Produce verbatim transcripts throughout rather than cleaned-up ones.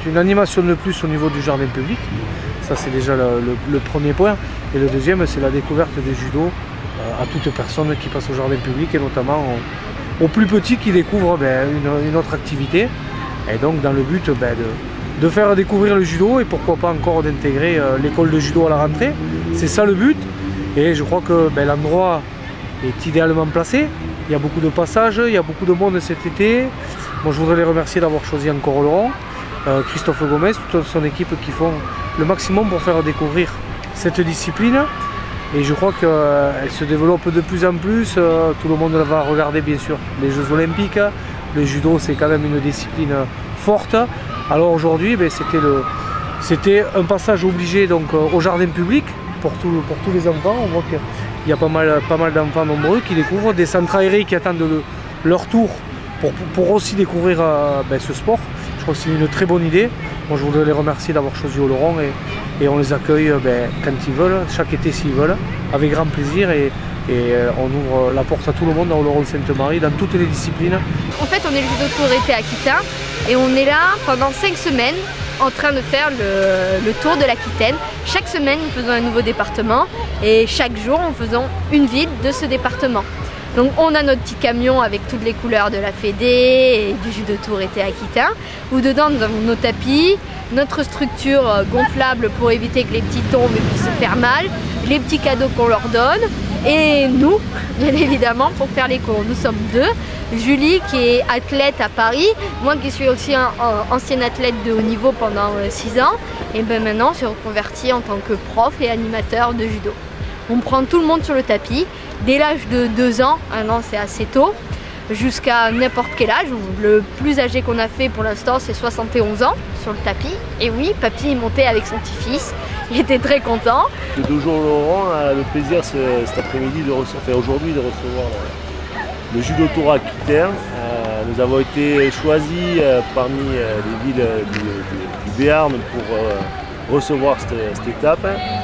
une animation de plus au niveau du jardin public. Ça c'est déjà le, le, le premier point. Et le deuxième, c'est la découverte des judo euh, à toute personne qui passe au jardin public et notamment aux, aux plus petits qui découvrent ben, une, une autre activité. Et donc dans le but ben, de, de faire découvrir le judo et pourquoi pas encore d'intégrer euh, l'école de judo à la rentrée. C'est ça le but. Et je crois que ben, l'endroit est idéalement placé. Il y a beaucoup de passages, il y a beaucoup de monde cet été. Bon, je voudrais les remercier d'avoir choisi encore Oloron, euh, Christophe Gomez, toute son équipe qui font le maximum pour faire découvrir cette discipline. Et je crois qu'elle euh, se développe de plus en plus. Euh, tout le monde va regarder bien sûr les Jeux Olympiques. Le judo c'est quand même une discipline forte. Alors aujourd'hui ben, c'était le, c'était un passage obligé donc, euh, au jardin public pour, tout, pour tous les enfants. On voit qu'il y a pas mal, pas mal d'enfants nombreux qui découvrent, des centres aérés qui attendent le, leur tour pour, pour aussi découvrir euh, ben, ce sport. Je crois que c'est une très bonne idée. Moi je voudrais les remercier d'avoir choisi Oloron et, et on les accueille ben, quand ils veulent, chaque été s'ils veulent, avec grand plaisir et, et on ouvre la porte à tout le monde à Oloron-Sainte-Marie dans toutes les disciplines. En fait on est le judo tour été Aquitain et on est là pendant cinq semaines en train de faire le, le tour de l'Aquitaine. Chaque semaine nous faisons un nouveau département et chaque jour nous faisons une ville de ce département. Donc on a notre petit camion avec toutes les couleurs de la Fédé et du judo tour été Aquitain, où dedans nous avons nos tapis, notre structure gonflable pour éviter que les petits tombent et puissent se faire mal, les petits cadeaux qu'on leur donne, et nous, bien évidemment, pour faire les cours. Nous sommes deux, Julie qui est athlète à Paris, moi qui suis aussi un, un ancienne athlète de haut niveau pendant six ans, et ben maintenant je suis reconvertie en tant que prof et animateur de judo. On prend tout le monde sur le tapis, dès l'âge de deux ans, un an c'est assez tôt, jusqu'à n'importe quel âge. Le plus âgé qu'on a fait pour l'instant c'est soixante et onze ans sur le tapis. Et oui, papy est monté avec son petit-fils, il était très content. Le dojo Oloron a le plaisir ce, cet après-midi, de recevoir, enfin aujourd'hui de recevoir le, le judo tour Aquitain. Euh, nous avons été choisis euh, parmi euh, les villes du, du, du Béarn pour euh, recevoir cette, cette étape.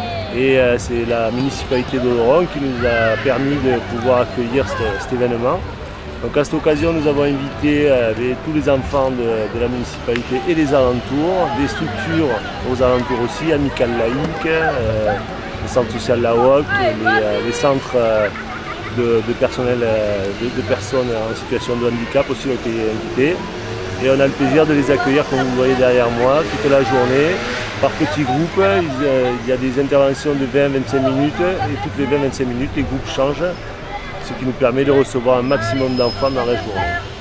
Et euh, c'est la municipalité d'Oloron qui nous a permis de pouvoir accueillir cet, cet événement. Donc à cette occasion, nous avons invité euh, les, tous les enfants de, de la municipalité et des alentours, des structures aux alentours aussi, Amicale Laïque, euh, le centre social La Haute, les, euh, les centres euh, de, de personnel, euh, de, de personnes en situation de handicap aussi ont été invités. Et on a le plaisir de les accueillir, comme vous voyez derrière moi, toute la journée, par petits groupes. Il y a des interventions de vingt à vingt-cinq minutes et toutes les vingt à vingt-cinq minutes, les groupes changent, ce qui nous permet de recevoir un maximum d'enfants dans la journée.